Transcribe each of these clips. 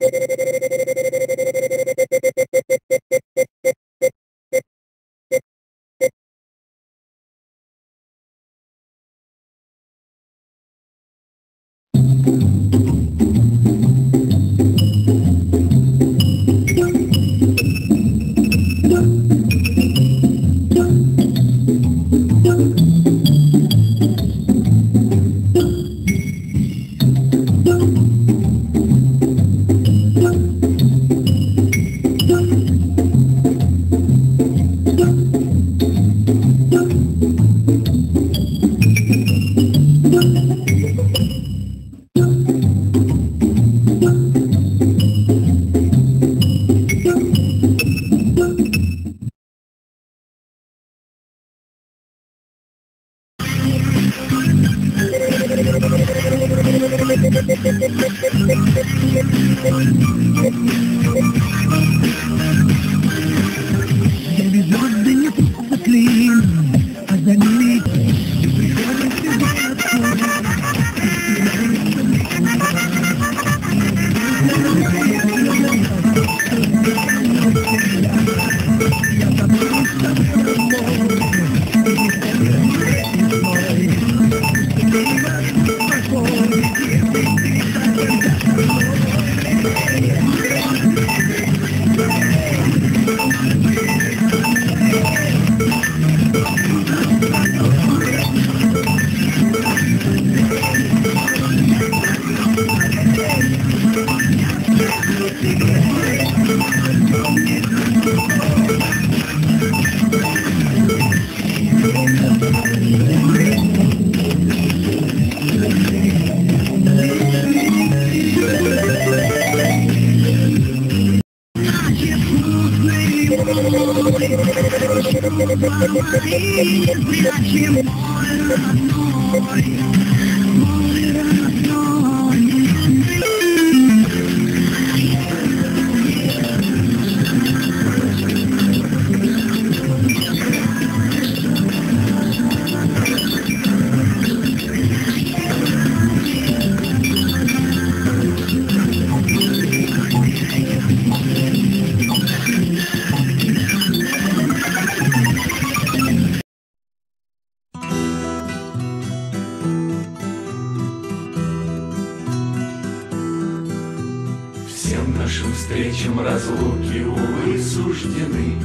Нашим встречам разлуки, увы, суждены.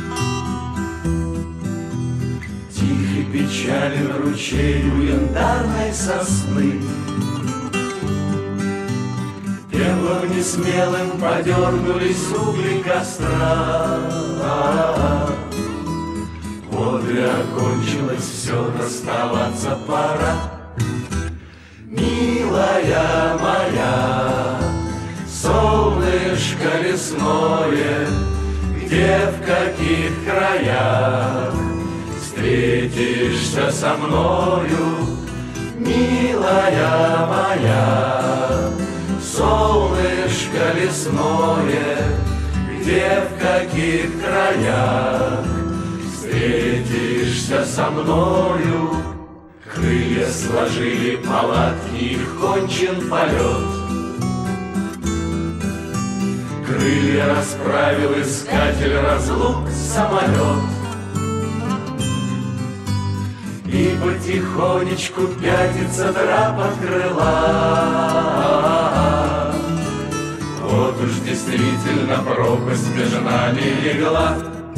Тихий печален ручей у янтарной сосны. Пеплом несмелым подернулись угли костра. Вот и окончилось все, расставаться пора. Милая моя, солнышко лесное, где, в каких краях встретишься со мною, милая моя, солнышко лесное, где, в каких краях встретишься со мною. Крылья сложили палатки, их кончен полет. Крылья расправил искатель разлук самолет. И потихонечку пятится драп от крыла. Вот уж действительно пропасть между нами легла.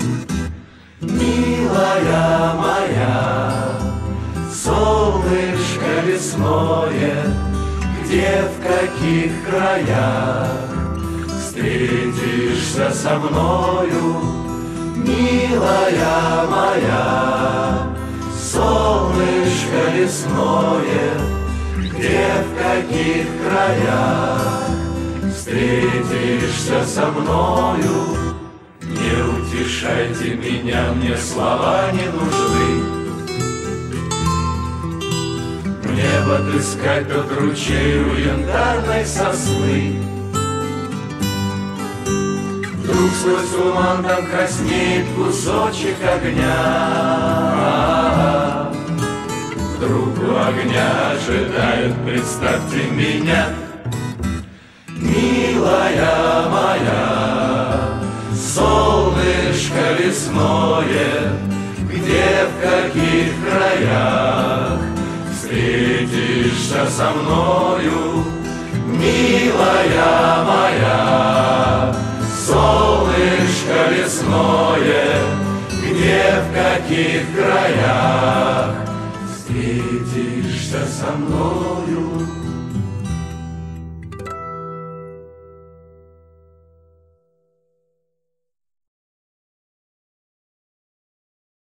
Милая моя, солнышко лесное, где, в каких краях встретишься со мною, милая моя, солнышко лесное, где, в каких краях встретишься со мною. Не утешайте меня, мне слова не нужны. Мне бы отыскать тот ручей у янтарной сосны. Вдруг сквозь туман там краснеет кусочек огня. Вдруг у огня ожидают, представьте меня, милая моя, солнышко лесное, где, в каких краях встретишься со мною, милая моя, солнышко лесное, где, в каких краях встретишься со мной.